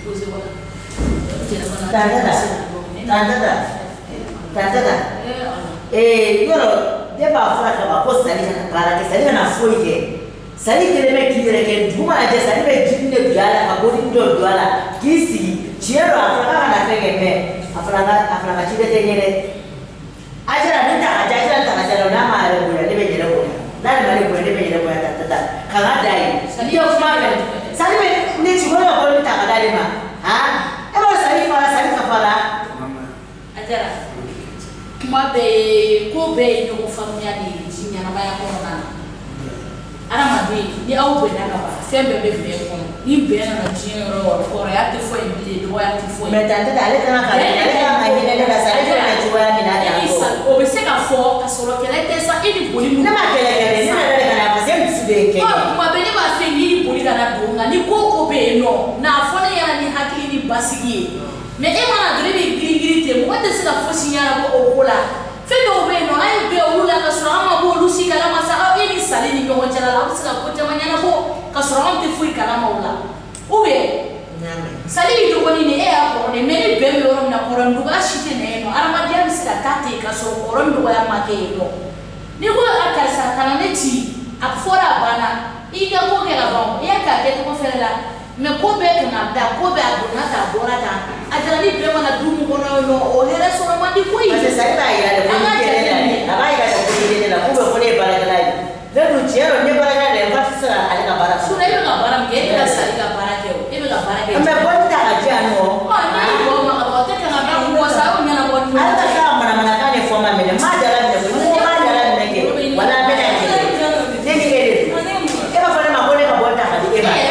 Yoro deba fara ka ko sali ka para ke sali na foi ke sali ke le ki re ke duma je sali be jinne biala ka bodi ndo doala kisi chiero afra na ke me afra chide te ngere ajara nita ajara ta ajara na ma re bula le be jere ko na le mari bula le be jere ko ta kala dai sali o ma sali be ni chigoro ko ni ta dai ma ha e ba sali ka para ajara kuma be ko be no famia ni jinya na baya ko na aramade ni au be na ba sembe be be ko ni be na jinya ro ko ya te foi bi do ya te foi metante dale kana ka ni na sare ko na juwa ni na ya ko o be se ka fo ka soro kele te sa ini boli mu na ma kele ni na kana pa sem su de ke kuma be ni ba se ni boli kana do nga ni ko be no na fo na ya ni hakili ni basigi mais e mana dole be giri te mo wata sila fosi nyara ko okola fe do be no ay be olula ka sura ama bo lusi kala masa a ni sali ni ko chala la sila ko jama nyana ko ka sura am te fui kala maula ube sali do ko ni e a ko ne meni be lo na ko ran duga shite ne no arama dia sila kate ka so ko ran duga ya make no ni ko akasa kana ne ti afora bana iga ko ke la bon ya ka ke ko fela me ko be kana da ko be adona ta bora ta ajara ni be mana dumu kono no o here so ma di koi ase sai ba ira de ko ni aba ira de ko ni la ko be ko le bara kala le du chero ni bara kala de ba tsara ale ka bara sura ile ka bara ke ila sari ka bara ke o ile ka bara ke me bonta aja no ma ni ko ma ka te kana ba ko sa o nyana ko ni ala ka mana ka ne fo ma me ma jara de ko ma jara de ke wala be na ke ni ke e ba fa ma ko le ka bonta ka di e ba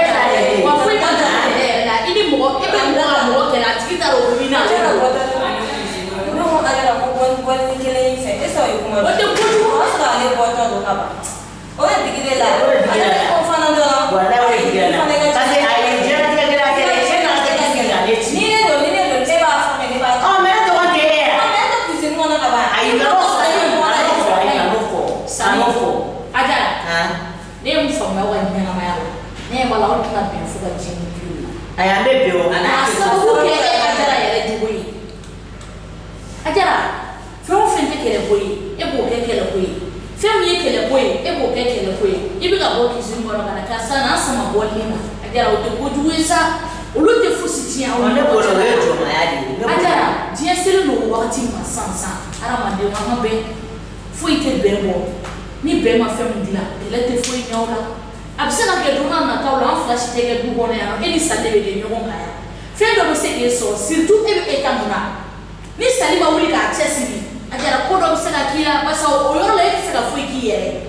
aya bebe o ana sabu ke ajara yare duwi ajara fo fente kele boyi e bo ke kele boyi fem ye kele boyi e bo ke kele boyi ibi ga bo kizin bono kana ka sana sama bolina ajara o te bojuwe sa ulu te fusi tia o ne bo lo ejo ma ya di ajara dia sele no wakati ma sansa ara ma de ma be fo ite bebo ni be ma fem dila ele te fo nyaula absena ke dona na tawla en flash tege du bona ya eni salebe de nyogon kaya fe do se ke so surtout e kamuna ni saliba wuli ka chesibi ajara ko do se ka kila basa o yoro le se ka fu kiye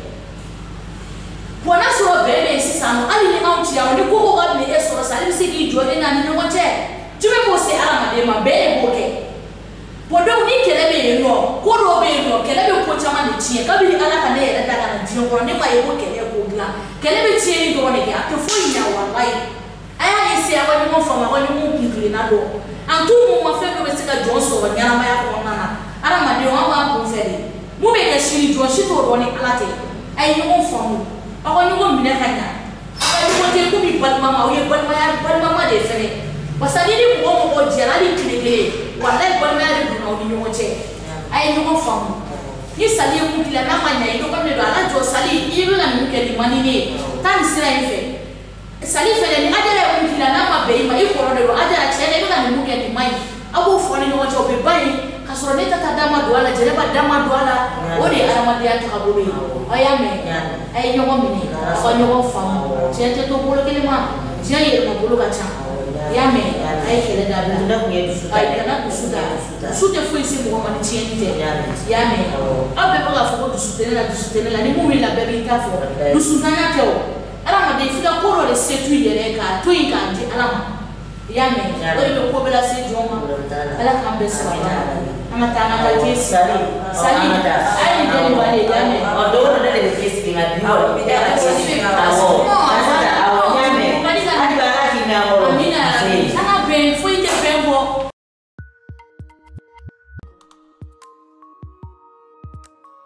bona so bebe sisano ali ni auti ya ni ko ga ni e so salim se ki jode na ni nyogon che tume mo se ala made ma be boke bodo ni kelebe no ko do be no kelebe ko chama ni tie kabili ala ka ne era daga na dio ko ne ma e boke kelebe tieni do ne ga to foi na wallahi aya ese awani mo fama wani mo kikiri na do antu mo ma fe do be sika jonso wa nyama ya ko nana ara ma de wa ma ko fere mo be ka shiri jo shi to do ne alate ay mo famu ako ni mo mine kanya ay mo te ko bi bal mama o ye bal mama de fere wasali ni mo mo jera ni kileke wallahi bal mama de do na ni mo che ay mo famu ni sali mu kila na manya ido ko ne do ala jo sali ibe na mu ke di manini tan sira ife sali fele ni ajara mu kila na ma be ma iko ro do ajara chele ibe na mu ke di mai abu fo ni no jo be bai kasoro ne tata dama do ala jere ba dama do ala o de ara ma dia ta bobe aya me ay nyogo mini fa nyogo fam chete to bolo kele ma tia ye ma bolo ka cha ya me ay kele da bla nda ku ye su ay kana ku su da su te fo isi mo ma ni tieni te ya me abe ko ga fo du su tene la ni mu mi la be ta fo du su na ya te o ala ma de fika ko ro le setu yere ka to yi ka di ala ma ya me o de ko be la se joma ala kan be sa ama ta na ka ti sali ay de ni wale ya